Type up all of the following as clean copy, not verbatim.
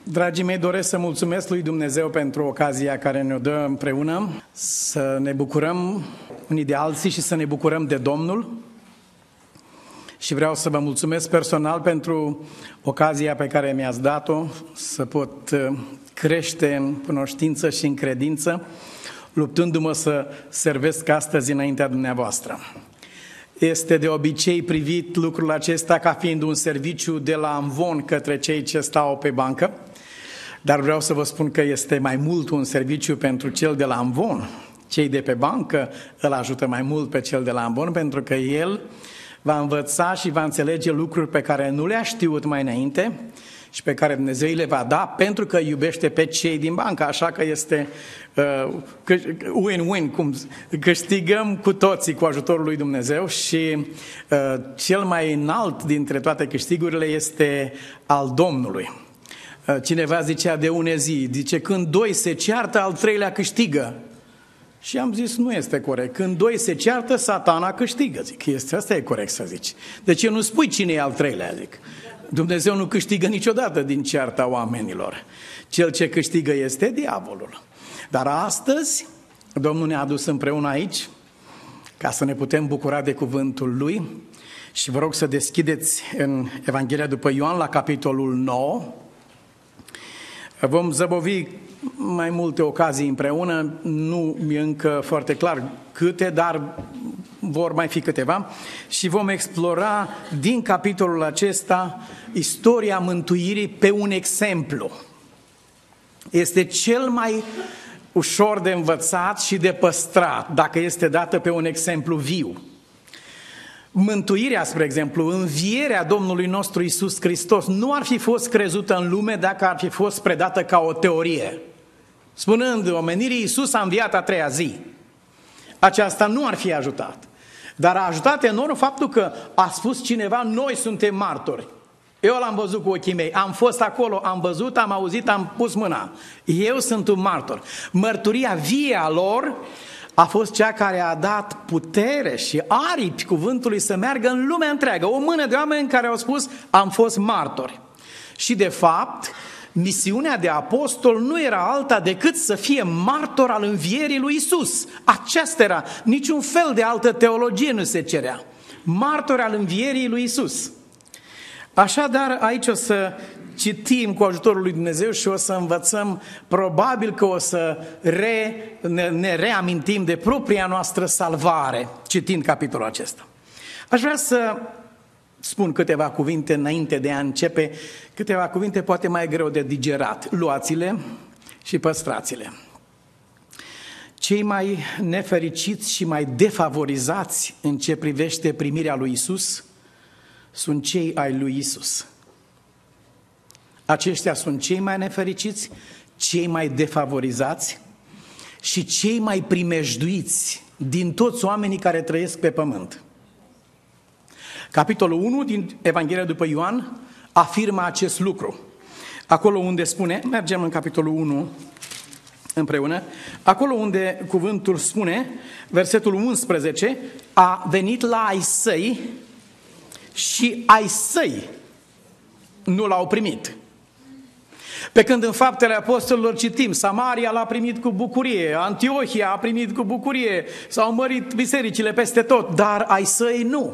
Dragii mei, doresc să mulțumesc lui Dumnezeu pentru ocazia care ne-o dă împreună, să ne bucurăm unii de alții și să ne bucurăm de Domnul. Și vreau să vă mulțumesc personal pentru ocazia pe care mi-ați dat-o, să pot crește în cunoștință și în credință, luptându-mă să servesc astăzi înaintea dumneavoastră. Este de obicei privit lucrul acesta ca fiind un serviciu de la amvon către cei ce stau pe bancă, dar vreau să vă spun că este mai mult un serviciu pentru cel de la amvon. Cei de pe bancă îl ajută mai mult pe cel de la amvon, pentru că el va învăța și va înțelege lucruri pe care nu le-a știut mai înainte și pe care Dumnezeu le va da, pentru că iubește pe cei din bancă. Așa că este win-win, cum câștigăm cu toții cu ajutorul lui Dumnezeu și cel mai înalt dintre toate câștigurile este al Domnului. Cineva zicea de une zi, zice, când doi se ceartă, al treilea câștigă. Și am zis, nu este corect. Când doi se ceartă, Satana câștigă. Zic, asta e corect să zici. De ce nu spui cine e al treilea? Zic, Dumnezeu nu câștigă niciodată din cearta oamenilor. Cel ce câștigă este diavolul. Dar astăzi, Domnul ne-a adus împreună aici, ca să ne putem bucura de cuvântul Lui. Și vă rog să deschideți în Evanghelia după Ioan, la capitolul 9. Vom zăbovi mai multe ocazii împreună, nu e încă foarte clar câte, dar vor mai fi câteva. Și vom explora din capitolul acesta istoria mântuirii pe un exemplu. Este cel mai ușor de învățat și de păstrat, dacă este dată pe un exemplu viu. Mântuirea, spre exemplu, învierea Domnului nostru Iisus Hristos nu ar fi fost crezută în lume dacă ar fi fost predată ca o teorie. Spunând omenirii, Iisus a înviat a treia zi. Aceasta nu ar fi ajutat. Dar a ajutat enorm faptul că a spus cineva, noi suntem martori. Eu l-am văzut cu ochii mei, am fost acolo, am văzut, am auzit, am pus mâna. Eu sunt un martor. Mărturia vie a lor a fost cea care a dat putere și aripi cuvântului să meargă în lumea întreagă. O mână de oameni care au spus, am fost martori. Și de fapt, misiunea de apostol nu era alta decât să fie martor al învierii lui Iisus. Aceasta era, niciun fel de altă teologie nu se cerea. Martor al învierii lui Iisus. Așadar, aici o să citim cu ajutorul lui Dumnezeu și o să învățăm, probabil că o să ne reamintim de propria noastră salvare, citind capitolul acesta. Aș vrea să spun câteva cuvinte înainte de a începe, câteva cuvinte poate mai greu de digerat. Luați-le și păstrați-le. Cei mai nefericiți și mai defavorizați în ce privește primirea lui Iisus sunt cei ai lui Iisus. Aceștia sunt cei mai nefericiți, cei mai defavorizați și cei mai primejduiți din toți oamenii care trăiesc pe pământ. Capitolul 1 din Evanghelia după Ioan afirmă acest lucru. Acolo unde spune, mergem în capitolul 1 împreună, acolo unde cuvântul spune, versetul 11, a venit la ai săi și ai săi nu l-au primit. Pe când în Faptele Apostolilor citim, Samaria l-a primit cu bucurie, Antiohia a primit cu bucurie, s-au mărit bisericile peste tot, dar ai săi nu.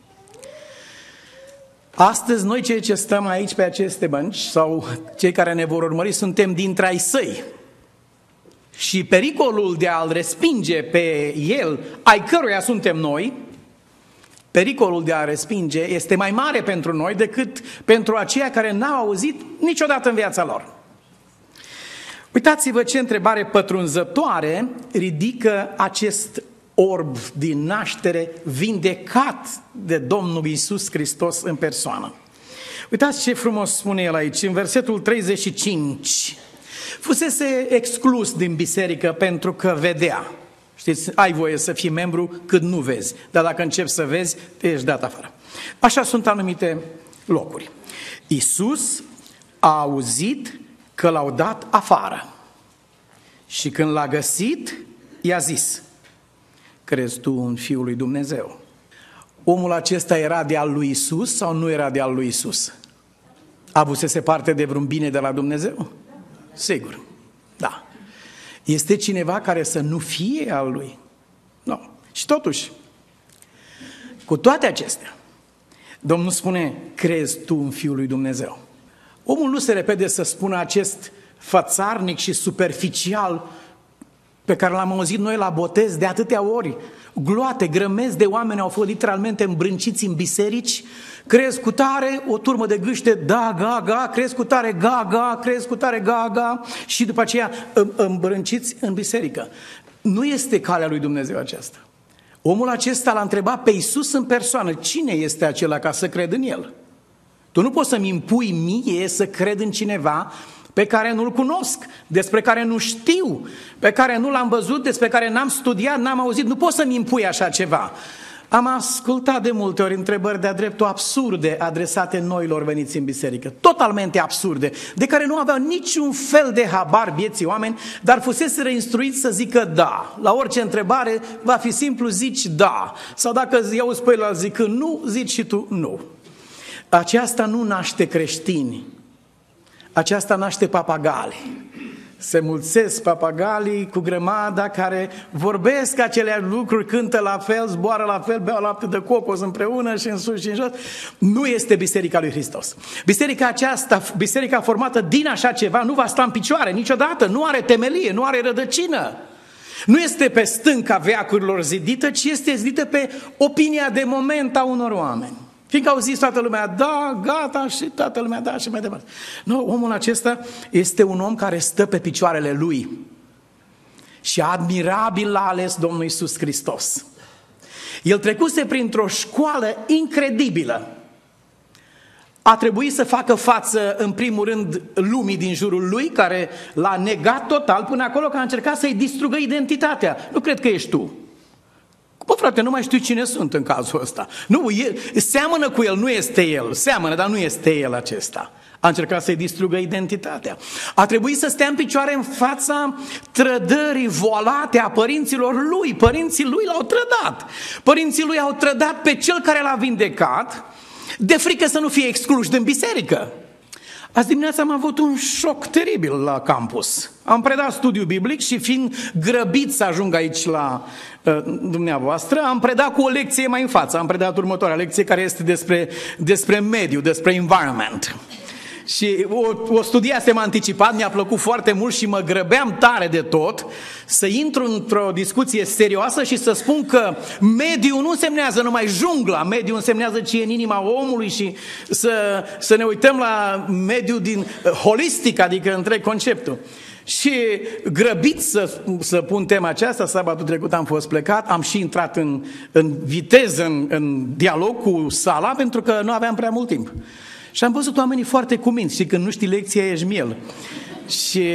Astăzi noi cei ce stăm aici pe aceste bănci sau cei care ne vor urmări suntem dintre ai săi. Și pericolul de a-l respinge pe el, ai căruia suntem noi, pericolul de a respinge este mai mare pentru noi decât pentru aceia care n-au auzit niciodată în viața lor. Uitați-vă ce întrebare pătrunzătoare ridică acest orb din naștere vindecat de Domnul Iisus Hristos în persoană. Uitați ce frumos spune el aici, în versetul 35. Fusese exclus din biserică pentru că vedea. Știți, ai voie să fii membru cât nu vezi, dar dacă începi să vezi, te ești dat afară. Așa sunt anumite locuri. Iisus a auzit că l-au dat afară și când l-a găsit, i-a zis, crezi tu în Fiul lui Dumnezeu? Omul acesta era de al lui Iisus sau nu era de al lui Iisus? Avusese parte de vreun bine de la Dumnezeu? Sigur, da. Este cineva care să nu fie al lui? Nu. Și totuși, cu toate acestea, Domnul spune, crezi tu în Fiul lui Dumnezeu? Omul nu se repede să spună acest fățarnic și superficial pe care l-am auzit noi la botez de atâtea ori. Gloate, grămezi de oameni au fost literalmente îmbrânciți în biserici. Crezi cu tare, o turmă de gâște, da, ga, ga, crezi cu tare, ga, ga, crezi cu tare, ga, ga, și după aceea îmbrânciți în biserică. Nu este calea lui Dumnezeu aceasta. Omul acesta l-a întrebat pe Iisus în persoană, cine este acela ca să cred în el? Tu nu poți să-mi impui mie să cred în cineva pe care nu-l cunosc, despre care nu știu, pe care nu l-am văzut, despre care n-am studiat, n-am auzit. Nu poți să-mi impui așa ceva. Am ascultat de multe ori întrebări de-a dreptul absurde adresate noilor veniți în biserică, totalmente absurde, de care nu aveau niciun fel de habar vieții oameni, dar fuseseră instruiți să zică da. La orice întrebare va fi simplu, zici da. Sau dacă iau pe ăla zicând nu, zici și tu nu. Aceasta nu naște creștini. Aceasta naște papagali. Se mulțesc papagalii cu grămada care vorbesc aceleași lucruri, cântă la fel, zboară la fel, beau lapte de cocos împreună și în sus și în jos. Nu este Biserica lui Hristos. Biserica aceasta, biserica formată din așa ceva, nu va sta în picioare niciodată, nu are temelie, nu are rădăcină. Nu este pe stânca veacurilor zidită, ci este zidită pe opinia de moment a unor oameni. Fiindcă au zis toată lumea, da, gata, și toată lumea, da, și mai departe. Nu, omul acesta este un om care stă pe picioarele lui. Și admirabil l-a ales Domnul Iisus Hristos. El trecuse printr-o școală incredibilă. A trebuit să facă față, în primul rând, lumii din jurul lui, care l-a negat total până acolo că a încercat să-i distrugă identitatea. Nu cred că ești tu. Bă, frate, nu mai știu cine sunt în cazul ăsta. Nu, seamănă cu el, nu este el. Seamănă, dar nu este el acesta. A încercat să-i distrugă identitatea. A trebuit să stea în picioare în fața trădării volate a părinților lui. Părinții lui l-au trădat. Părinții lui au trădat pe cel care l-a vindecat, de frică să nu fie excluși din biserică. Azi dimineața am avut un șoc teribil la campus. Am predat studiu biblic și fiind grăbit să ajung aici la dumneavoastră, am predat cu o lecție mai în față. Am predat următoarea lecție care este despre mediu, despre environment. Și o studiasem anticipat, mi-a plăcut foarte mult și mă grăbeam tare de tot să intru într-o discuție serioasă și să spun că mediul nu însemnează numai jungla, mediul însemnează ce e în inima omului și să ne uităm la mediul din holistic, adică întreg conceptul. Și grăbit să pun tema aceasta, sabatul trecut am fost plecat, am și intrat în viteză, în dialog cu sala, pentru că nu aveam prea mult timp. Și am văzut oamenii foarte cuminți și când nu știi lecția ești miel. Și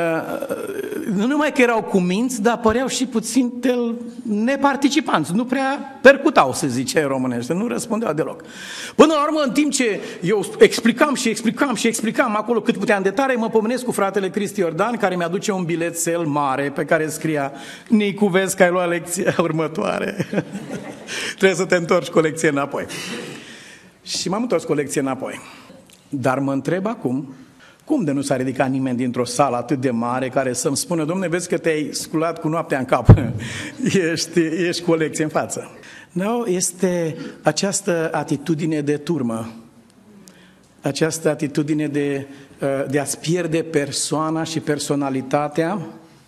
nu numai că erau cuminți, dar păreau și puțin neparticipanți. Nu prea percutau, să zice românește, nu răspundeau deloc. Până la urmă, în timp ce eu explicam acolo cât puteam de tare, mă pomenesc cu fratele Cristi Iordan, care mi-aduce un bilețel mare pe care scria: Nicu, vezi că ai luat lecția următoare. Trebuie să te întorci cu lecție înapoi. Și m-am întors cu o lecție înapoi. Dar mă întreb acum, cum de nu s-a ridicat nimeni dintr-o sală atât de mare care să-mi spună: Dom'le, vezi că te-ai sculat cu noaptea în cap, ești cu o lecție în față. Nu, este această atitudine de turmă, această atitudine de a-ți pierde persoana și personalitatea,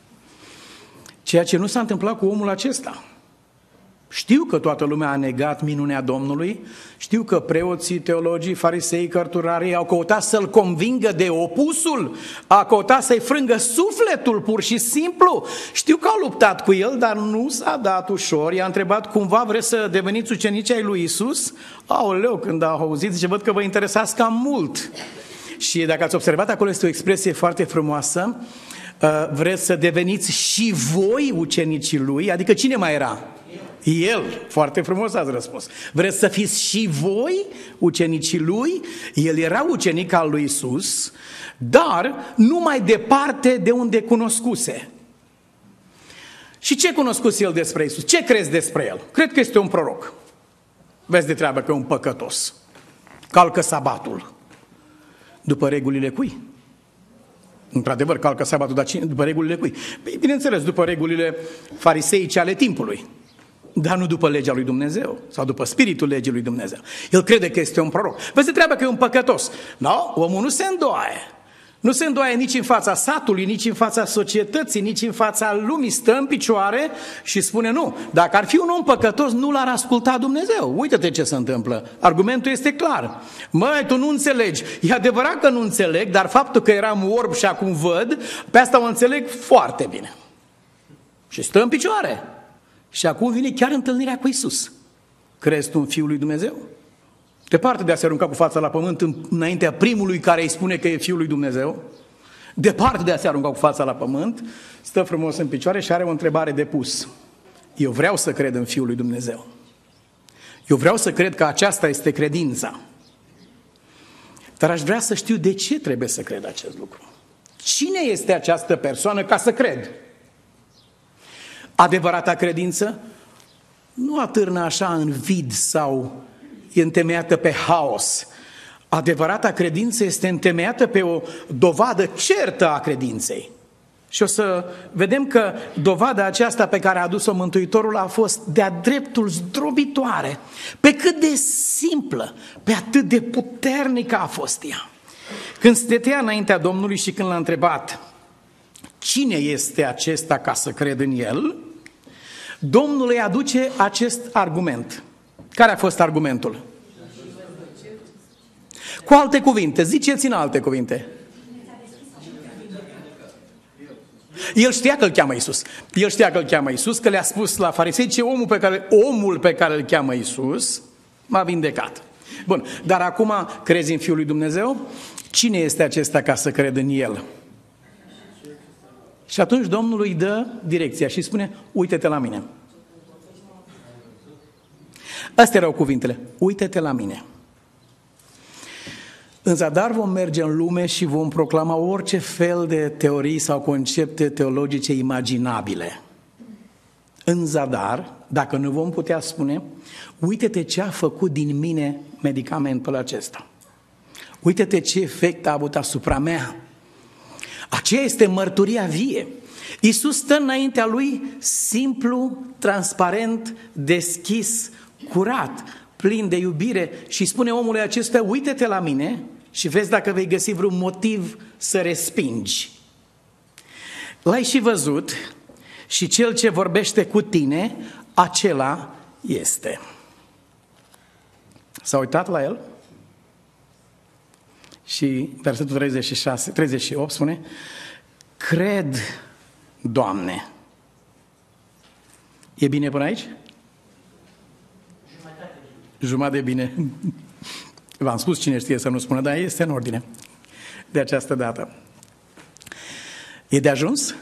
ceea ce nu s-a întâmplat cu omul acesta. Știu că toată lumea a negat minunea Domnului, știu că preoții, teologii, farisei, cărturarii au căutat să-l convingă de opusul, a căutat să-i frângă sufletul pur și simplu. Știu că au luptat cu el, dar nu s-a dat ușor. I-a întrebat: cumva vreți să deveniți ucenici ai lui Isus? Aoleu, când au auzit, zice: văd că vă interesați cam mult. Și dacă ați observat, acolo este o expresie foarte frumoasă: vreți să deveniți și voi ucenicii lui? Adică cine mai era? El. Foarte frumos ați răspuns. Vreți să fiți și voi ucenicii lui? El era ucenic al lui Isus, dar nu mai departe de unde cunoscuse. Și ce cunoscuse el despre Isus? Ce crezi despre el? Cred că este un proroc. Vezi de treabă că e un păcătos. Calcă sabatul. După regulile cui? Într-adevăr, calcă sabatul, dar după regulile cui? Bineînțeles, după regulile fariseice ale timpului, dar nu după legea lui Dumnezeu sau după spiritul legii lui Dumnezeu. El crede că este un proroc. Vă se treabă că e un păcătos. Nu, omul nu se îndoaie. Nu se îndoaie nici în fața satului, nici în fața societății, nici în fața lumii. Stă în picioare și spune nu. Dacă ar fi un om păcătos, nu l-ar asculta Dumnezeu. Uită-te ce se întâmplă. Argumentul este clar. Măi, tu nu înțelegi. E adevărat că nu înțeleg, dar faptul că eram orb și acum văd, pe asta o înțeleg foarte bine. Și stă în picioare. Și acum vine chiar întâlnirea cu Iisus. Crezi tu în Fiul lui Dumnezeu? Departe de a se arunca cu fața la pământ înaintea primului care îi spune că e Fiul lui Dumnezeu, departe de a se arunca cu fața la pământ, stă frumos în picioare și are o întrebare de pus. Eu vreau să cred în Fiul lui Dumnezeu. Eu vreau să cred că aceasta este credința. Dar aș vrea să știu de ce trebuie să cred acest lucru. Cine este această persoană ca să cred? Adevărata credință nu atârnă așa în vid sau e întemeiată pe haos. Adevărata credință este întemeiată pe o dovadă certă a credinței. Și o să vedem că dovada aceasta pe care a adus-o Mântuitorul a fost de-a dreptul zdrobitoare. Pe cât de simplă, pe atât de puternică a fost ea. Când stătea înaintea Domnului și când l-a întrebat cine este acesta ca să cred în el, Domnul îi aduce acest argument. Care a fost argumentul? Cu alte cuvinte, ziceți în alte cuvinte. El știa că îl cheamă Iisus. El știa că îl cheamă Iisus, că le-a spus la farisei ce omul pe care îl cheamă Iisus m-a vindecat. Bun, dar acum crezi în Fiul lui Dumnezeu? Cine este acesta ca să cred în el? Și atunci Domnul îi dă direcția și spune, uite-te la mine. Astea erau cuvintele, uite-te la mine. În zadar vom merge în lume și vom proclama orice fel de teorii sau concepte teologice imaginabile. În zadar, dacă nu vom putea spune, uite-te ce a făcut din mine medicamentul acesta. Uite-te ce efect a avut asupra mea. Aceea este mărturia vie. Iisus stă înaintea lui simplu, transparent, deschis, curat, plin de iubire și spune omului acesta, uite-te la mine și vezi dacă vei găsi vreun motiv să respingi. L-ai și văzut și cel ce vorbește cu tine, acela este. S-a uitat la el și versetul 38 spune, cred, Doamne. E bine până aici? Jumătate de bine. V-am spus cine știe să nu spună, dar este în ordine de această dată. E de ajuns?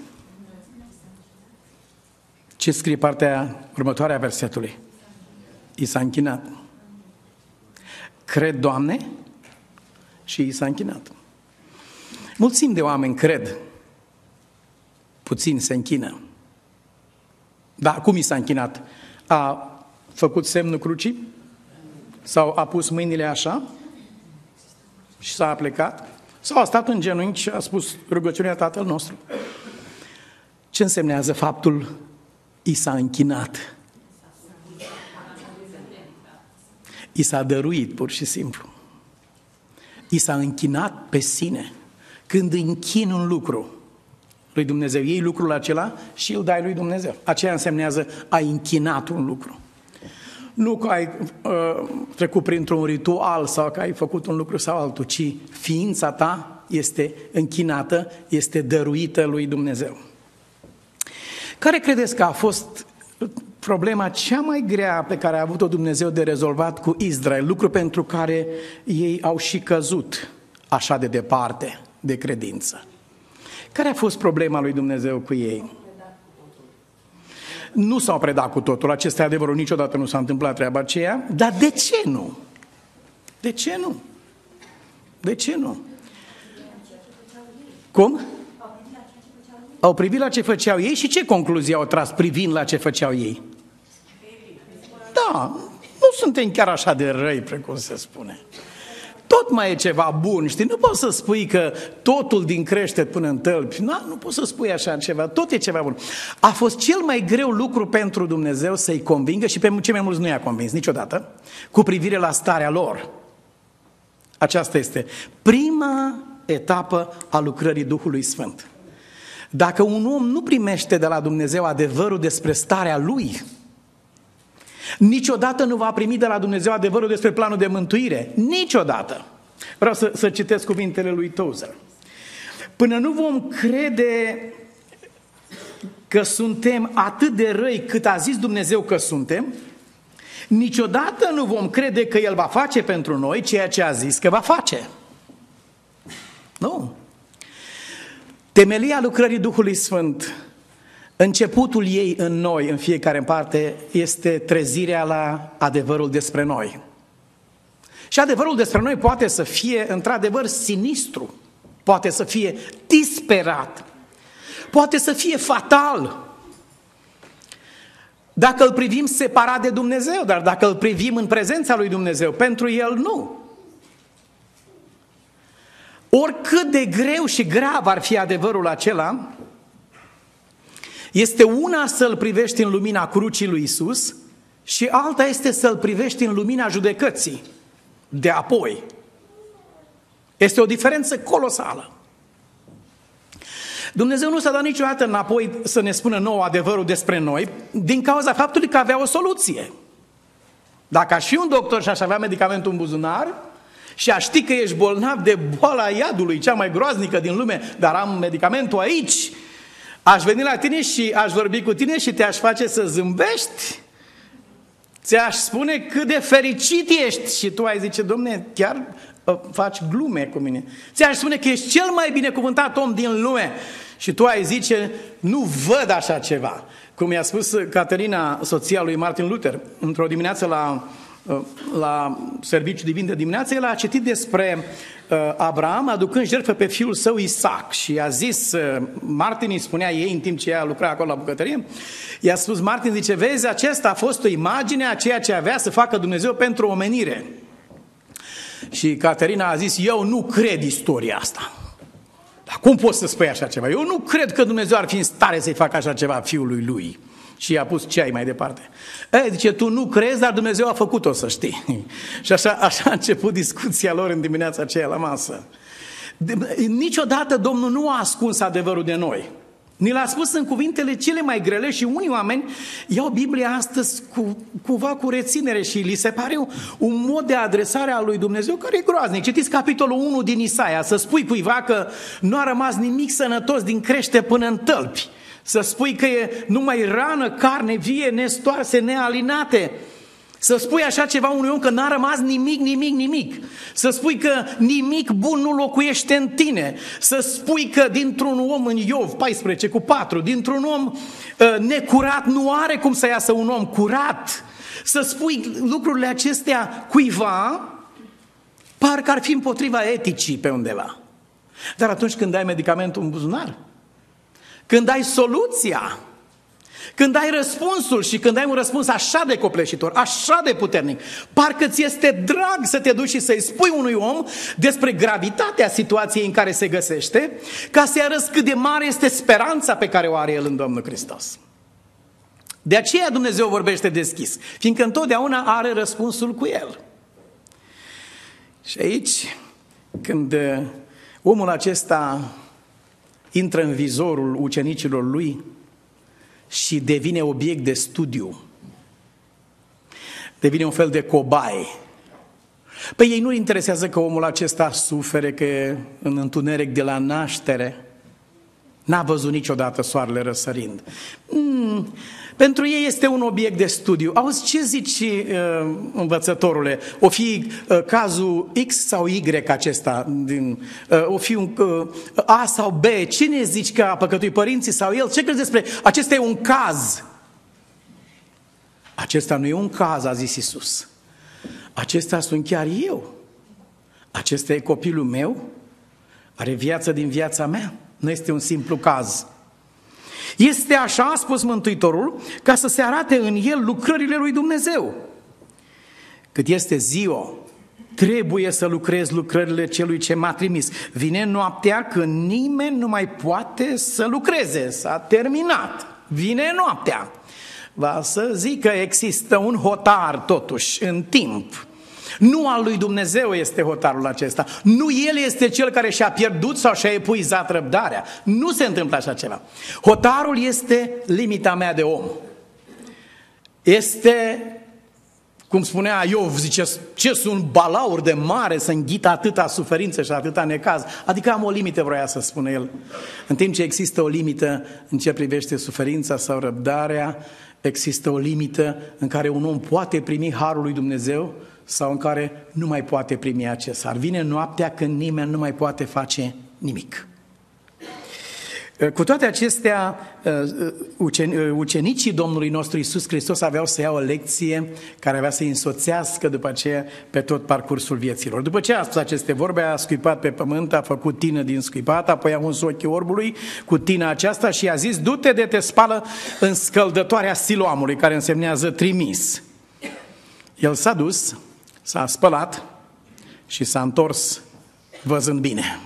Ce scrie partea următoare a versetului? I s-a închinat. Cred, Doamne, și i s-a închinat. Mulțimi de oameni cred, puțini se închină. Dar cum i s-a închinat? A făcut semnul crucii? Sau a pus mâinile așa și s-a plecat? Sau a stat în genunchi și a spus rugăciunea Tatăl nostru? Ce însemnează faptul i s-a închinat? I s-a dăruit pur și simplu. I s-a închinat pe sine. Când închin un lucru lui Dumnezeu, iei lucrul acela și îl dai lui Dumnezeu. Aceea însemnează ai închinat un lucru. Nu că ai trecut printr-un ritual sau că ai făcut un lucru sau altul, ci ființa ta este închinată, este dăruită lui Dumnezeu. Care credeți că a fost problema cea mai grea pe care a avut-o Dumnezeu de rezolvat cu Israel, lucru pentru care ei au și căzut așa de departe de credință? Care a fost problema lui Dumnezeu cu ei? Nu s-au predat cu totul, acesta e adevărul, niciodată nu s-a întâmplat treaba aceea, dar de ce nu? De ce nu? De ce nu? Cum? Au privit la ce făceau ei și ce concluzie au tras privind la ce făceau ei? Da, nu suntem chiar așa de răi, precum se spune. tot mai e ceva bun, știi? Nu poți să spui că totul din creștet până în tălpi. Nu poți să spui așa ceva, tot e ceva bun. A fost cel mai greu lucru pentru Dumnezeu să-i convingă, și pe cei mai mulți nu i-a convins niciodată, cu privire la starea lor. Aceasta este prima etapă a lucrării Duhului Sfânt. Dacă un om nu primește de la Dumnezeu adevărul despre starea lui, niciodată nu va primi de la Dumnezeu adevărul despre planul de mântuire. Niciodată. Vreau să citesc cuvintele lui Tozer. Până nu vom crede că suntem atât de răi cât a zis Dumnezeu că suntem, niciodată nu vom crede că El va face pentru noi ceea ce a zis că va face. Nu. Temelia lucrării Duhului Sfânt, începutul ei în noi, în fiecare parte, este trezirea la adevărul despre noi. Și adevărul despre noi poate să fie într-adevăr sinistru, poate să fie disperat, poate să fie fatal, dacă îl privim separat de Dumnezeu, dar dacă îl privim în prezența lui Dumnezeu, pentru El nu. Oricât de greu și grav ar fi adevărul acela, este una să-l privești în lumina crucii lui Iisus și alta este să-l privești în lumina judecății de apoi. Este o diferență colosală. Dumnezeu nu s-a dat niciodată înapoi să ne spună nouă adevărul despre noi, din cauza faptului că avea o soluție. Dacă aș fi un doctor și aș avea medicamentul în buzunar și aș ști că ești bolnav de boala iadului, cea mai groaznică din lume, dar am medicamentul aici, aș veni la tine și aș vorbi cu tine și te-aș face să zâmbești, ți-aș spune cât de fericit ești și tu ai zice, Dom'le, chiar faci glume cu mine. Ți-aș spune că ești cel mai binecuvântat om din lume și tu ai zice, nu văd așa ceva. Cum i-a spus Caterina, soția lui Martin Luther, într-o dimineață la serviciu divin de dimineață, el a citit despre Abraham aducând jertfă pe fiul său Isaac și a zis, Martin îi spunea ei în timp ce ea lucra acolo la bucătărie, i-a spus Martin, zice, vezi, acesta a fost o imagine a ceea ce avea să facă Dumnezeu pentru omenire. Și Caterina a zis, eu nu cred istoria asta. Dar cum poți să spui așa ceva? Eu nu cred că Dumnezeu ar fi în stare să-i facă așa ceva fiului lui. Și i-a pus ceai mai departe. Zice, tu nu crezi, dar Dumnezeu a făcut-o, să știi. Și așa a început discuția lor în dimineața aceea la masă. Niciodată Domnul nu a ascuns adevărul de noi. Ni l-a spus în cuvintele cele mai grele și unii oameni iau Biblia astăzi cumva cu reținere și li se pare un mod de adresare a lui Dumnezeu care e groaznic. Citiți capitolul 1 din Isaia, să spui cuiva că nu a rămas nimic sănătos din crește până în tălpi. Să spui că e numai rană, carne vie, nestoarse, nealinate. Să spui așa ceva unui om că n-a rămas nimic. Să spui că nimic bun nu locuiește în tine. Să spui că dintr-un om în Iov 14:4, dintr-un om necurat nu are cum să iasă un om curat. Să spui lucrurile acestea cuiva, parcă ar fi împotriva eticii pe undeva. Dar atunci când ai medicamentul în buzunar, când ai soluția, când ai răspunsul și când ai un răspuns așa de copleșitor, așa de puternic, parcă ți este drag să te duci și să-i spui unui om despre gravitatea situației în care se găsește, ca să-i arăți cât de mare este speranța pe care o are el în Domnul Hristos. De aceea Dumnezeu vorbește deschis, fiindcă întotdeauna are răspunsul cu el. Și aici, când omul acesta intră în vizorul ucenicilor lui și devine obiect de studiu, devine un fel de cobaie. Pe ei nu-i interesează că omul acesta sufere, că e în întuneric de la naștere, n-a văzut niciodată soarele răsărind. Pentru ei este un obiect de studiu. Auzi, ce zici, învățătorule? O fi cazul X sau Y acesta? O fi un A sau B? Ce ne zici că a păcătuit părinții sau el? Ce crezi despre? Acesta e un caz. Acesta nu e un caz, a zis Iisus. Acesta sunt chiar eu. Acesta e copilul meu. Are viață din viața mea. Nu este un simplu caz. Este așa, a spus Mântuitorul, ca să se arate în el lucrările lui Dumnezeu. Cât este ziua, trebuie să lucrez lucrările celui ce m-a trimis. Vine noaptea când nimeni nu mai poate să lucreze, s-a terminat. Vine noaptea. Va să zic că există un hotar totuși în timp. Nu al lui Dumnezeu este hotarul acesta. Nu El este cel care și-a pierdut sau și-a epuizat răbdarea. Nu se întâmplă așa ceva. Hotarul este limita mea de om. Este, cum spunea Iov, zice, ce sunt balauri de mare să înghită atâta suferință și atâta necaz. Adică am o limită, vroia să spună el. În timp ce există o limită în ce privește suferința sau răbdarea, există o limită în care un om poate primi harul lui Dumnezeu sau în care nu mai poate primi acest har. Vine noaptea când nimeni nu mai poate face nimic. Cu toate acestea, ucenicii Domnului nostru Iisus Hristos aveau să ia o lecție care avea să-i însoțească după aceea pe tot parcursul vieților. După ce a spus aceste vorbe, a scuipat pe pământ, a făcut tină din scuipat, apoi a uns ochii orbului cu tina aceasta și a zis: du-te de te spală în scăldătoarea Siloamului, care însemnează trimis. El s-a dus, s-a spălat și s-a întors văzând bine.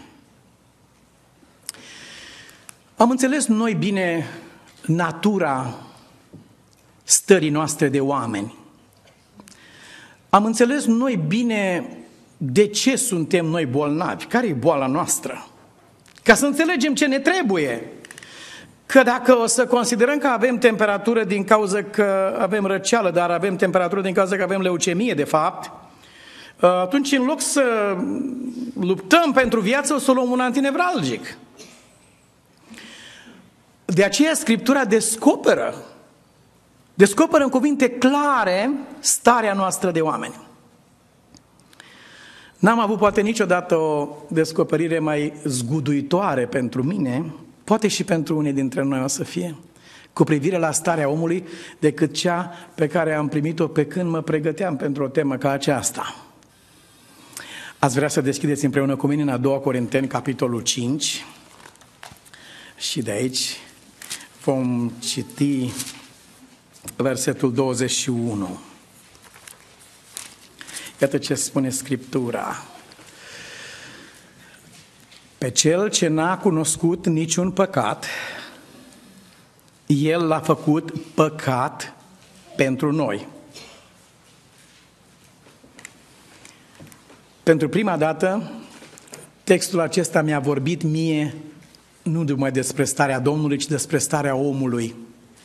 Am înțeles noi bine natura stării noastre de oameni. Am înțeles noi bine de ce suntem noi bolnavi, care e boala noastră. Ca să înțelegem ce ne trebuie. Că dacă o să considerăm că avem temperatură din cauza că avem răceală, dar avem temperatură din cauza că avem leucemie, de fapt, atunci în loc să luptăm pentru viață, o să luăm un antinevralgic. De aceea Scriptura descoperă în cuvinte clare starea noastră de oameni. N-am avut poate niciodată o descoperire mai zguduitoare pentru mine, poate și pentru unii dintre noi o să fie, cu privire la starea omului, decât cea pe care am primit-o pe când mă pregăteam pentru o temă ca aceasta. Ați vrea să deschideți împreună cu mine în a 2 Corinteni, capitolul 5, și de aici vom citi versetul 21. Iată ce spune Scriptura. Pe cel ce n-a cunoscut niciun păcat, El l-a făcut păcat pentru noi. Pentru prima dată, textul acesta mi-a vorbit mie nu numai despre starea Domnului, ci despre starea omului.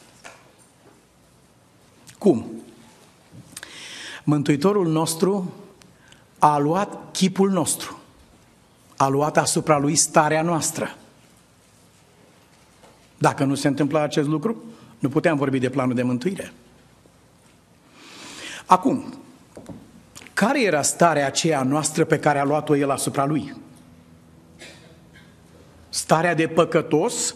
Cum? Mântuitorul nostru a luat chipul nostru, a luat asupra lui starea noastră. Dacă nu se întâmpla acest lucru, nu puteam vorbi de planul de mântuire. Acum, care era starea aceea noastră pe care a luat-o El asupra lui? Starea de păcătos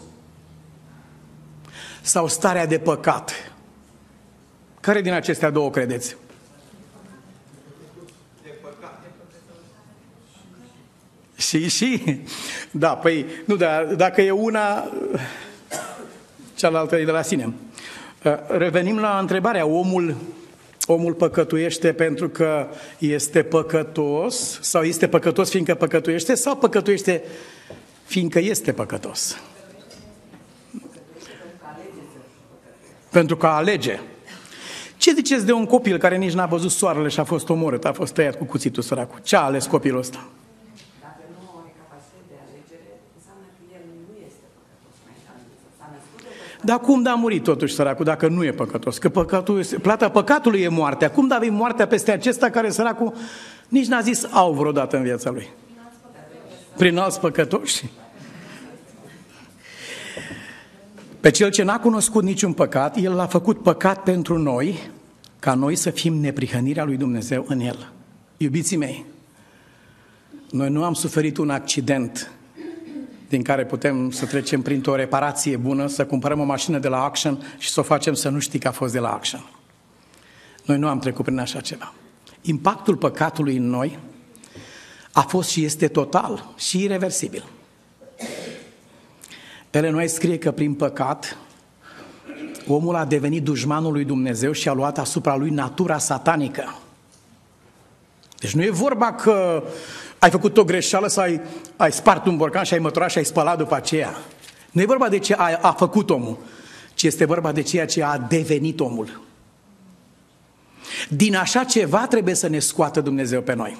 sau starea de păcat? Care din acestea două credeți? De păcat. Și? Da, păi, nu, dar dacă e una, cealaltă e de la sine. Revenim la întrebarea, omul păcătuiește pentru că este păcătos sau este păcătos fiindcă păcătuiește sau păcătuiește fiindcă este păcătos? Pentru că alege. Ce ziceți de un copil care nici n-a văzut soarele și a fost omorât, a fost tăiat cu cuțitul săracul? Ce a ales copilul ăsta? Dacă nu are capacitate de alegere, înseamnă că el nu este păcătos. Dar cum a murit totuși săracul dacă nu e păcătos? Că plata păcatului e moartea. Cum da avem moartea peste acesta care săracul nici n-a zis au vreodată în viața lui? Prin alți păcătoși? Pe cel ce n-a cunoscut niciun păcat, El l-a făcut păcat pentru noi, ca noi să fim neprihănirea lui Dumnezeu în El. Iubiții mei, noi nu am suferit un accident din care putem să trecem printr-o reparație bună, să cumpărăm o mașină de la Action și să o facem să nu știi că a fost de la Action. Noi nu am trecut prin așa ceva. Impactul păcatului în noi a fost și este total și ireversibil. Ellen White scrie că prin păcat omul a devenit dușmanul lui Dumnezeu și a luat asupra lui natura satanică. Deci nu e vorba că ai făcut o greșeală sau ai spart un borcan și ai măturat și ai spălat după aceea. Nu e vorba de ce a făcut omul, ci este vorba de ceea ce a devenit omul. Din așa ceva trebuie să ne scoată Dumnezeu pe noi.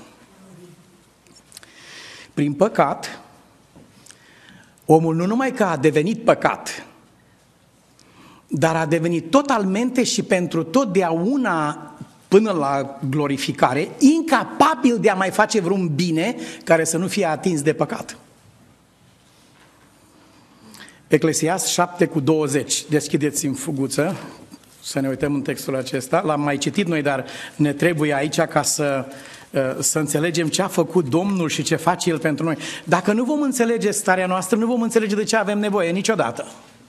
Prin păcat, omul nu numai că a devenit păcat, dar a devenit totalmente și pentru totdeauna, până la glorificare, incapabil de a mai face vreun bine care să nu fie atins de păcat. Eclesiast 7:20. Deschideți în fuguță să ne uităm în textul acesta. L-am mai citit noi, dar ne trebuie aici ca să înțelegem ce a făcut Domnul și ce face El pentru noi. Dacă nu vom înțelege starea noastră, nu vom înțelege de ce avem nevoie niciodată.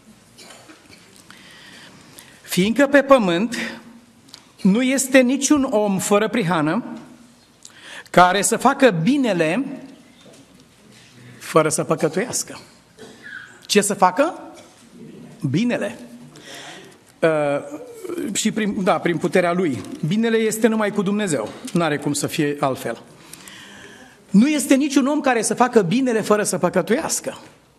Fiindcă pe pământ nu este niciun om fără prihană care să facă binele fără să păcătuiască. Ce să facă? Binele. Și prin puterea Lui. Binele este numai cu Dumnezeu. N-are cum să fie altfel. Nu este niciun om care să facă binele fără să păcătuiască.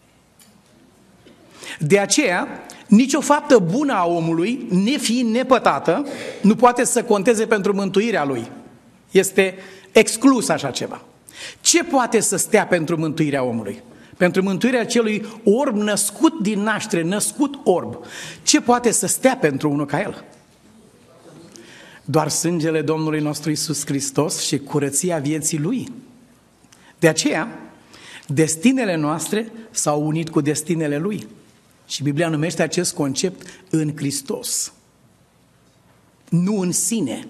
De aceea, nicio faptă bună a omului, nefiind nepătată, nu poate să conteze pentru mântuirea lui. Este exclus așa ceva. Ce poate să stea pentru mântuirea omului? Pentru mântuirea celui orb născut din naștere, născut orb. Ce poate să stea pentru unul ca el? Doar sângele Domnului nostru Iisus Hristos și curăția vieții Lui. De aceea, destinele noastre s-au unit cu destinele Lui. Și Biblia numește acest concept în Hristos. Nu în sine.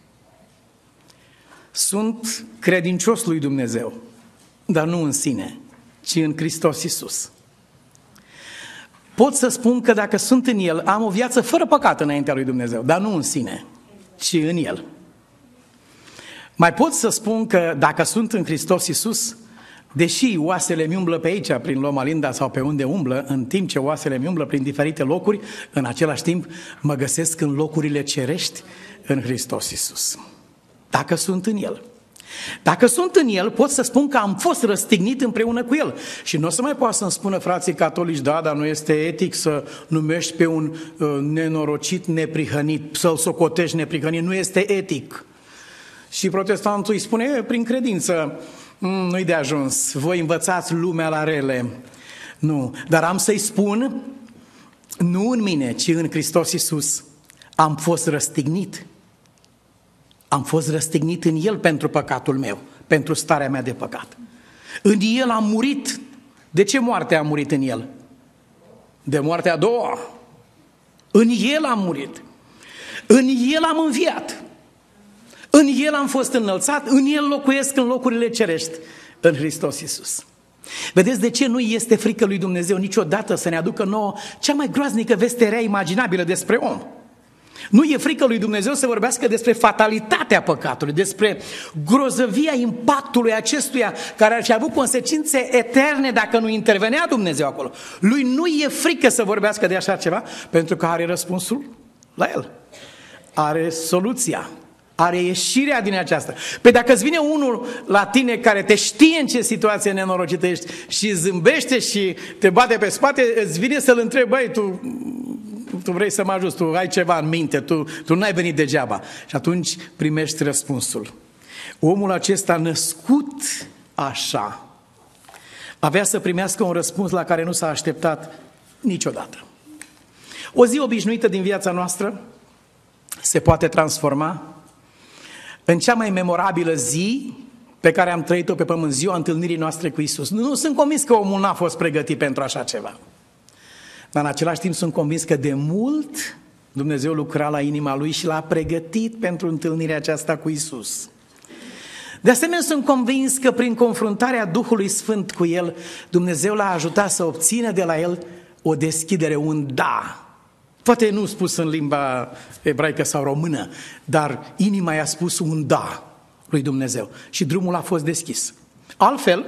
Sunt credincios lui Dumnezeu, dar nu în sine, ci în Hristos Iisus. Pot să spun că dacă sunt în El, am o viață fără păcat înaintea lui Dumnezeu, dar nu în sine, ci în El. Mai pot să spun că dacă sunt în Hristos Iisus, deși oasele mi umblă pe aici, prin Loma Linda sau pe unde umblă, în timp ce oasele mi umblă prin diferite locuri, în același timp mă găsesc în locurile cerești în Hristos Iisus. Dacă sunt în El. Dacă sunt în El, pot să spun că am fost răstignit împreună cu El. Și nu o să mai poată să-mi spună frații catolici, da, dar nu este etic să numești pe un nenorocit neprihănit, să-l socotești neprihănit, nu este etic. Și protestantul îi spune, prin credință, nu-i de ajuns, voi învățați lumea la rele. Nu, dar am să-i spun, nu în mine, ci în Hristos Iisus, am fost răstignit. Am fost răstignit în El pentru păcatul meu, pentru starea mea de păcat. În El am murit. De ce moarte am murit în El? De moartea a doua. În El am murit. În El am înviat. În El am fost înălțat, în El locuiesc în locurile cerești, în Hristos Iisus. Vedeți de ce nu este frică lui Dumnezeu niciodată să ne aducă nouă cea mai groaznică veste rea imaginabilă despre om? Nu e frică lui Dumnezeu să vorbească despre fatalitatea păcatului, despre grozăvia impactului acestuia care ar fi avut consecințe eterne dacă nu intervenea Dumnezeu acolo. Lui nu e frică să vorbească de așa ceva pentru că are răspunsul la el. Are soluția. Are ieșirea din aceasta. Păi dacă îți vine unul la tine care te știe în ce situație nenorocită ești și zâmbește și te bate pe spate, îți vine să-l întrebi, băi, tu vrei să mă ajuți, tu ai ceva în minte, tu n-ai venit degeaba. Și atunci primești răspunsul. Omul acesta născut așa avea să primească un răspuns la care nu s-a așteptat niciodată. O zi obișnuită din viața noastră se poate transforma în cea mai memorabilă zi pe care am trăit-o pe pământ, ziua întâlnirii noastre cu Iisus. Nu sunt convins că omul n-a fost pregătit pentru așa ceva. Dar în același timp sunt convins că de mult Dumnezeu lucra la inima lui și l-a pregătit pentru întâlnirea aceasta cu Iisus. De asemenea sunt convins că prin confruntarea Duhului Sfânt cu el, Dumnezeu l-a ajutat să obțină de la el o deschidere, un da. Poate nu spus în limba ebraică sau română, dar inima i-a spus un da lui Dumnezeu și drumul a fost deschis. Altfel,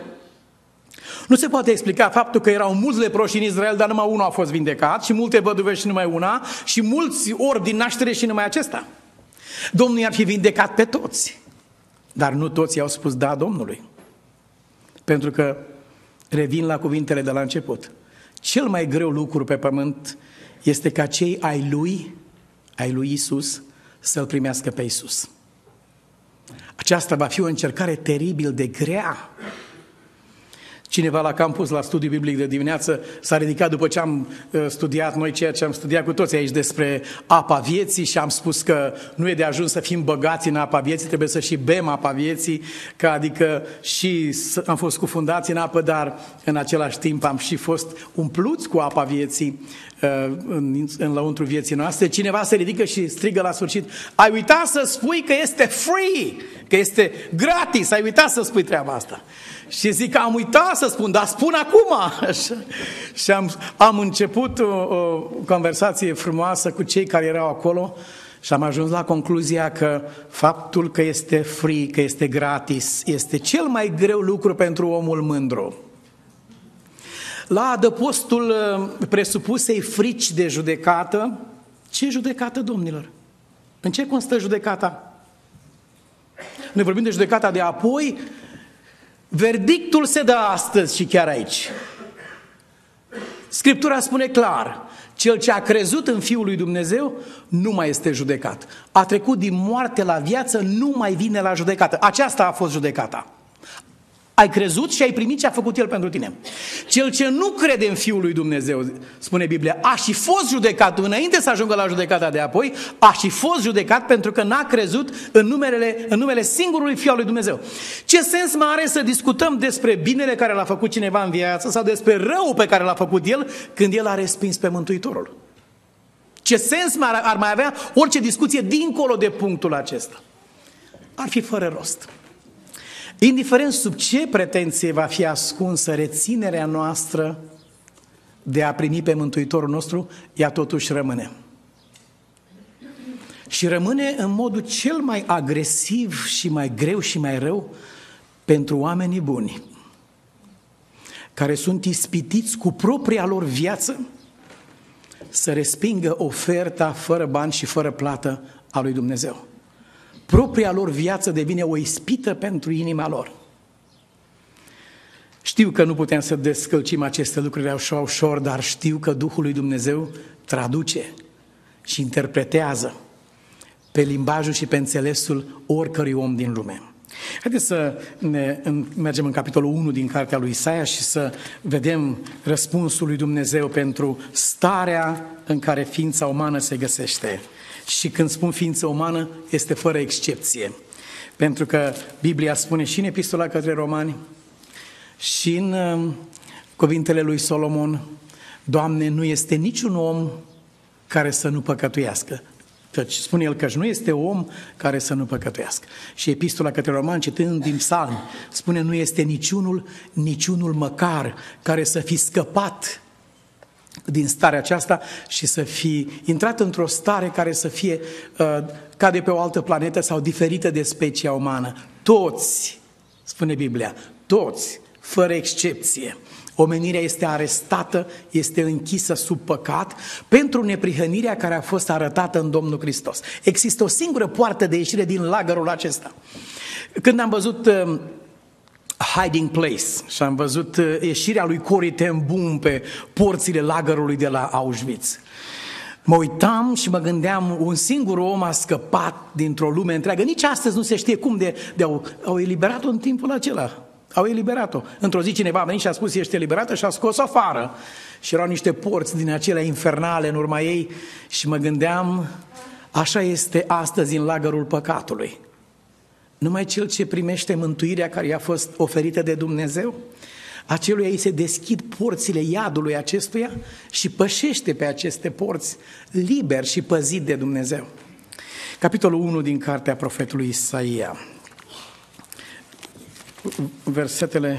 nu se poate explica faptul că erau mulți leproși în Israel, dar numai unul a fost vindecat și multe văduve și numai una și mulți orbi din naștere și numai acesta. Domnul i-ar fi vindecat pe toți. Dar nu toți i-au spus da Domnului. Pentru că, revin la cuvintele de la început, cel mai greu lucru pe pământ este ca cei ai lui Iisus, să-L primească pe Iisus. Aceasta va fi o încercare teribil de grea. Cineva la campus, la studiu biblic de dimineață, s-a ridicat după ce am studiat noi ceea ce am studiat cu toți aici despre apa vieții și am spus că nu e de ajuns să fim băgați în apa vieții, trebuie să și bem apa vieții, că adică și am fost cufundați în apă, dar în același timp am și fost umpluți cu apa vieții în lăuntru vieții noastre. Cineva se ridică și strigă la sfârșit: ai uitat să spui că este free, că este gratis, ai uitat să spui treaba asta. Și zic că am uitat să spun, dar spun acum. Și am început o conversație frumoasă cu cei care erau acolo și am ajuns la concluzia că faptul că este free, că este gratis, este cel mai greu lucru pentru omul mândru. La adăpostul presupusei frici de judecată, ce judecată, domnilor? În ce constă judecata? Noi vorbim de judecata de apoi. Verdictul se dă astăzi și chiar aici. Scriptura spune clar: cel ce a crezut în Fiul lui Dumnezeu nu mai este judecat. A trecut din moarte la viață, nu mai vine la judecată. Aceasta a fost judecata. Ai crezut și ai primit ce a făcut El pentru tine. Cel ce nu crede în Fiul lui Dumnezeu, spune Biblia, a și fost judecat înainte să ajungă la judecata de apoi, a și fost judecat pentru că n-a crezut în numele singurului Fiul lui Dumnezeu. Ce sens mai are să discutăm despre binele care l-a făcut cineva în viață sau despre răul pe care l-a făcut El când El a respins pe Mântuitorul? Ce sens ar mai avea orice discuție dincolo de punctul acesta? Ar fi fără rost. Indiferent sub ce pretenție va fi ascunsă reținerea noastră de a primi pe Mântuitorul nostru, ea totuși rămâne. Și rămâne în modul cel mai agresiv și mai greu și mai rău pentru oamenii buni, care sunt ispitiți cu propria lor viață să respingă oferta fără bani și fără plată a lui Dumnezeu. Propria lor viață devine o ispită pentru inima lor. Știu că nu putem să descălcim aceste lucruri ușor, dar știu că Duhul lui Dumnezeu traduce și interpretează pe limbajul și pe înțelesul oricărui om din lume. Haideți să mergem în capitolul 1 din cartea lui Isaia și să vedem răspunsul lui Dumnezeu pentru starea în care ființa umană se găsește. Și când spun ființă umană, este fără excepție. Pentru că Biblia spune și în Epistola către Romani și în cuvintele lui Solomon: Doamne, nu este niciun om care să nu păcătuiască. Căci spune el că nu este om care să nu păcătuiască. Și Epistola către Romani, citând din Psalmi, spune: nu este niciunul măcar care să fi scăpat din starea aceasta și să fi intrat într-o stare care să fie ca de pe o altă planetă sau diferită de specia umană. Toți, spune Biblia, toți, fără excepție, omenirea este arestată, este închisă sub păcat pentru neprihănirea care a fost arătată în Domnul Hristos. Există o singură poartă de ieșire din lagărul acesta. Când am văzut Hiding Place și am văzut ieșirea lui Corrie ten Boom pe porțile lagărului de la Auschwitz, mă uitam și mă gândeam: un singur om a scăpat dintr-o lume întreagă. Nici astăzi nu se știe cum au eliberat-o în timpul acela. Au eliberat-o. Într-o zi cineva a venit și a spus: ești eliberată, și a scos afară. Și erau niște porți din acelea infernale în urma ei și mă gândeam: așa este astăzi în lagărul păcatului. Numai cel ce primește mântuirea care i-a fost oferită de Dumnezeu, aceluia îi se deschid porțile iadului acestuia și pășește pe aceste porți liber și păzit de Dumnezeu. Capitolul 1 din cartea profetului Isaia. Versetele...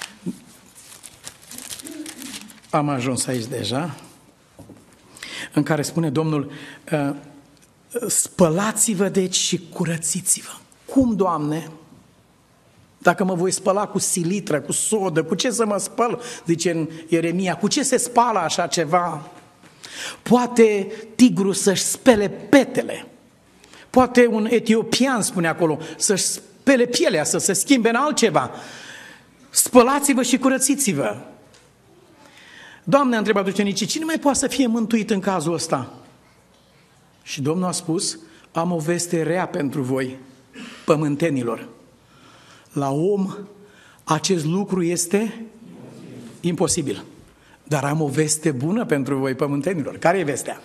Am ajuns aici deja, în care spune Domnul: spălați-vă deci și curățiți-vă. Cum, Doamne? Dacă mă voi spăla cu silitră, cu sodă, cu ce să mă spăl? Zice în Ieremia, cu ce se spală așa ceva? Poate tigru să-și spele petele. Poate un etiopian, spune acolo, să-și pielea să se schimbe în altceva. Spălați-vă și curățiți-vă. Doamne, a întrebat ucenicii, cine mai poate să fie mântuit în cazul ăsta? Și Domnul a spus, am o veste rea pentru voi, pământenilor. La om acest lucru este imposibil. Dar am o veste bună pentru voi, pământenilor. Care e vestea?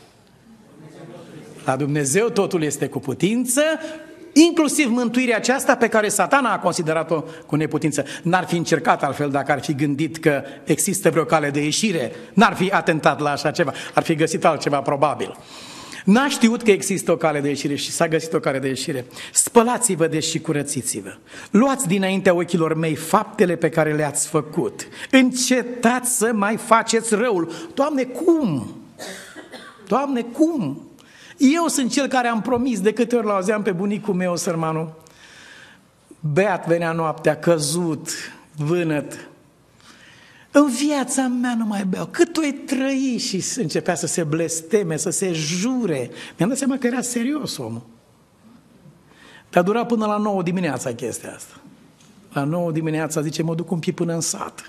La Dumnezeu totul este cu putință, inclusiv mântuirea aceasta pe care Satana a considerat-o cu neputință. N-ar fi încercat altfel dacă ar fi gândit că există vreo cale de ieșire. N-ar fi atentat la așa ceva. Ar fi găsit altceva probabil. N-a știut că există o cale de ieșire și s-a găsit o cale de ieșire. Spălați-vă deci și curățiți-vă. Luați dinaintea ochilor mei faptele pe care le-ați făcut. Încetați să mai faceți răul. Doamne, cum? Doamne, cum? Eu sunt cel care am promis, de câte ori l-auzeam pe bunicul meu, sărmanul. Beat venea noaptea, căzut, vânăt. În viața mea nu mai beau. Cât o-i trăi și începea să se blesteme, să se jure. Mi-am dat seama că era serios omul. Dar dura până la 9 dimineața chestia asta. La 9 dimineața zice, mă duc un pic până în sat.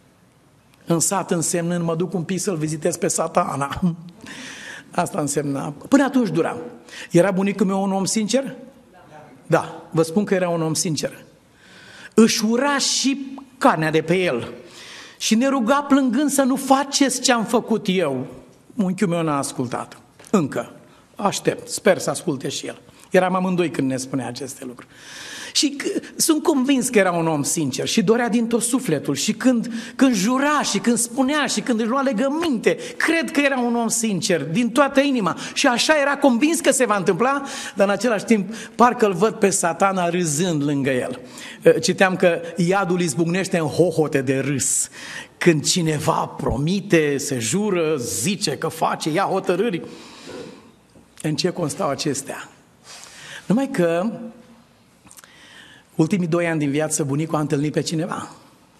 În sat însemnând, mă duc un pic să-l vizitez pe Satana. Asta însemna. Până atunci dura. Era bunicul meu un om sincer? Da, vă spun că era un om sincer. Își ura și carnea de pe el. Și ne ruga plângând să nu faceți ce am făcut eu. Unchiul meu n-a ascultat. Încă. Aștept. Sper să asculte și el. Eram amândoi când ne spunea aceste lucruri. Și sunt convins că era un om sincer și dorea din tot sufletul. Și când jura și când spunea și când își lua legăminte, cred că era un om sincer, din toată inima. Și așa era convins că se va întâmpla, dar în același timp parcă îl văd pe Satana râzând lângă el. Citeam că iadul izbucnește în hohote de râs. Când cineva promite, se jură, zice că face, ia hotărâri. În ce constau acestea? Numai că ultimii 2 ani din viață, bunicul a întâlnit pe cineva.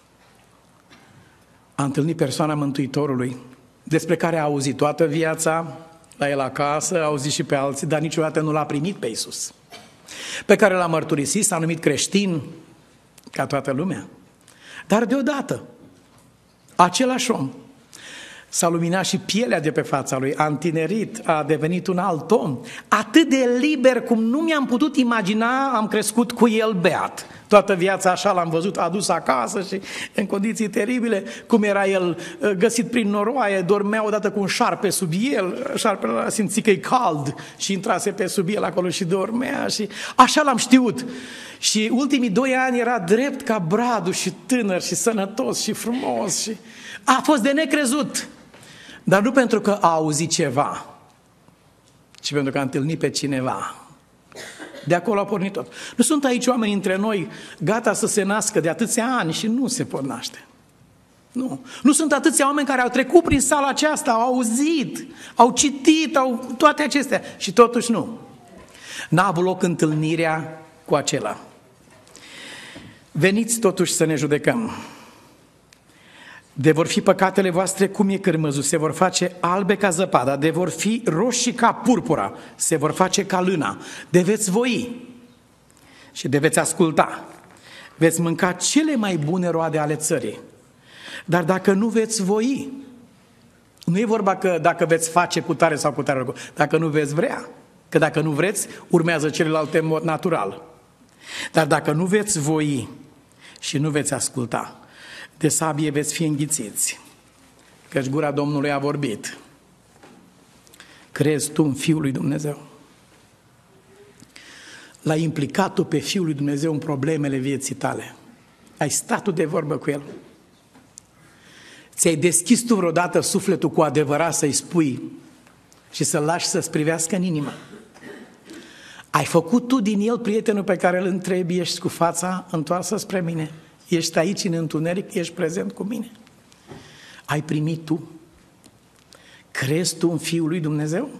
A întâlnit persoana Mântuitorului, despre care a auzit toată viața, la el acasă, a auzit și pe alții, dar niciodată nu l-a primit pe Iisus. Pe care l-a mărturisit, s-a numit creștin, ca toată lumea. Dar deodată, același om s-a luminat și pielea de pe fața lui, a întinerit, a devenit un alt om. Atât de liber cum nu mi-am putut imagina, am crescut cu el beat. Toată viața așa l-am văzut adus acasă și în condiții teribile, cum era el găsit prin noroaie, dormea odată cu un șarpe sub el, șarpele a simțit că e cald și intrase pe sub el acolo și dormea și așa l-am știut. Și ultimii 2 ani era drept ca bradul și tânăr și sănătos și frumos și a fost de necrezut. Dar nu pentru că a auzit ceva, ci pentru că a întâlnit pe cineva. De acolo a pornit tot. Nu sunt aici oameni între noi gata să se nască de atâția ani și nu se pot naște. Nu. Nu sunt atâția oameni care au trecut prin sala aceasta, au auzit, au citit, au toate acestea și totuși nu. N-a avut loc întâlnirea cu acela. Veniți totuși să ne judecăm. De vor fi păcatele voastre cum e cârmăzul, se vor face albe ca zăpada, de vor fi roșii ca purpura, se vor face ca lâna, de veți voi și de veți asculta, veți mânca cele mai bune roade ale țării. Dar dacă nu veți voi, nu e vorba că dacă veți face cu tare sau cu tare, dacă nu veți vrea, că dacă nu vreți, urmează celelalte în mod natural. Dar dacă nu veți voi și nu veți asculta, de sabie veți fi înghițiți, căci gura Domnului a vorbit. Crezi tu în Fiul lui Dumnezeu? L-ai implicat tu pe Fiul lui Dumnezeu în problemele vieții tale? Ai stat tu de vorbă cu El? Ți-ai deschis tu vreodată sufletul cu adevărat să-i spui și să-l lași să-ți privească în inimă? Ai făcut tu din El prietenul pe care îl întrebi, ești cu fața întoarsă spre mine? Ești aici în întuneric, ești prezent cu mine. Ai primit tu? Crezi tu în Fiul lui Dumnezeu?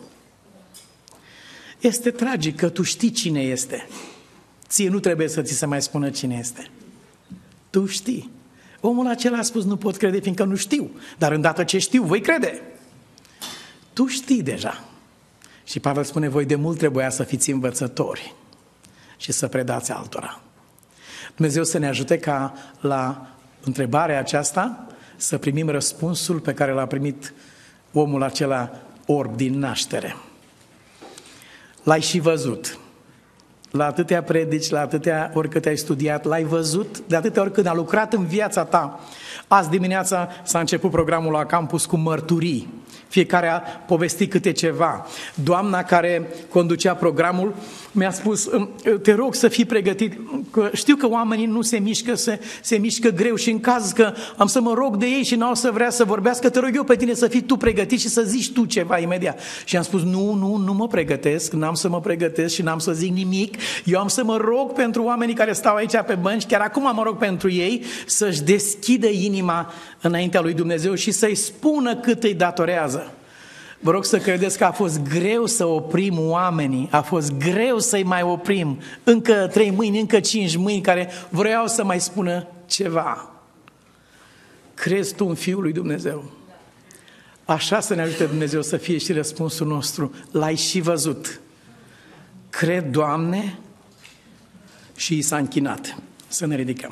Este tragic că tu știi cine este. Ție nu trebuie să ți se mai spună cine este. Tu știi. Omul acela a spus, nu pot crede fiindcă nu știu. Dar îndată ce știu, voi crede. Tu știi deja. Și Pavel spune, voi de mult trebuia să fiți învățători și să predați altora. Dumnezeu să ne ajute ca la întrebarea aceasta să primim răspunsul pe care l-a primit omul acela orb din naștere. L-ai și văzut. La atâtea predici, la atâtea ori cât ai studiat, l-ai văzut, de atâtea ori când a lucrat în viața ta. Azi dimineața s-a început programul la campus cu mărturii. Fiecare a povestit câte ceva. Doamna care conducea programul mi-a spus, te rog să fii pregătit, că știu că oamenii nu se mișcă, se mișcă greu și în caz că am să mă rog de ei și n-au să vrea să vorbească, te rog eu pe tine să fii tu pregătit și să zici tu ceva imediat. Și am spus, nu mă pregătesc, n-am să mă pregătesc și n-am să zic nimic, eu am să mă rog pentru oamenii care stau aici pe bănci, chiar acum mă rog pentru ei, să-și deschidă inima înaintea lui Dumnezeu și să-i spună cât îi datorează. Vă rog să credeți că a fost greu să oprim oamenii, a fost greu să-i mai oprim. Încă 3 mâini, încă 5 mâini care vreau să mai spună ceva. Crezi tu în Fiul lui Dumnezeu? Așa să ne ajute Dumnezeu să fie și răspunsul nostru. L-ai și văzut. Cred, Doamne, și i s-a închinat. Să ne ridicăm.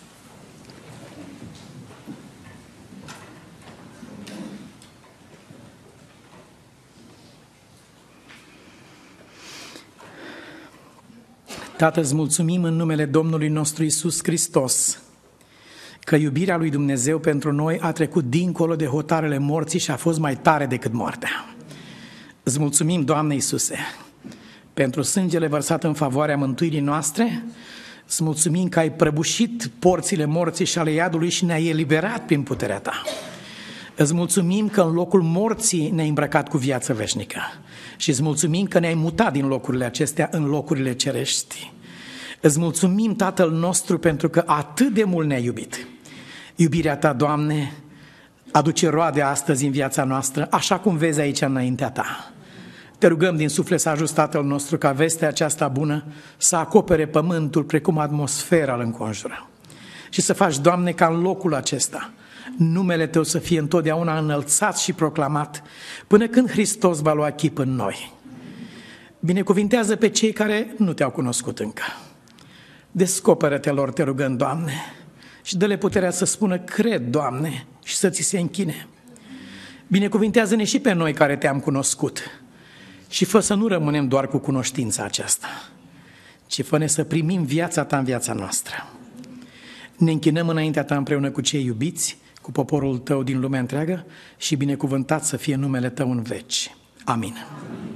Tată, îți mulțumim în numele Domnului nostru Iisus Hristos că iubirea lui Dumnezeu pentru noi a trecut dincolo de hotarele morții și a fost mai tare decât moartea. Îți mulțumim, Doamne Iisuse, pentru sângele vărsat în favoarea mântuirii noastre. Îți mulțumim că ai prăbușit porțile morții și ale iadului și ne-ai eliberat prin puterea Ta. Îți mulțumim că în locul morții ne-ai îmbrăcat cu viață veșnică și îți mulțumim că ne-ai mutat din locurile acestea în locurile cerești. Îți mulțumim, Tatăl nostru, pentru că atât de mult ne-ai iubit. Iubirea Ta, Doamne, aduce roade astăzi în viața noastră, așa cum vezi aici înaintea Ta. Te rugăm din suflet să ajuți, Tatăl nostru, ca vestea aceasta bună să acopere pământul precum atmosfera îl înconjură. Și să faci, Doamne, ca în locul acesta numele Tău să fie întotdeauna înălțat și proclamat până când Hristos va lua chip în noi. Binecuvintează pe cei care nu Te-au cunoscut încă. Descoperă-te lor, te rugăm, Doamne, și dă-le puterea să spună, cred, Doamne, și să Ți se închine. Binecuvintează-ne și pe noi care Te-am cunoscut și fă să nu rămânem doar cu cunoștința aceasta, ci fă-ne să primim viața Ta în viața noastră. Ne închinăm înaintea Ta împreună cu cei iubiți, cu poporul Tău din lumea întreagă și binecuvântat să fie numele Tău în veci. Amin.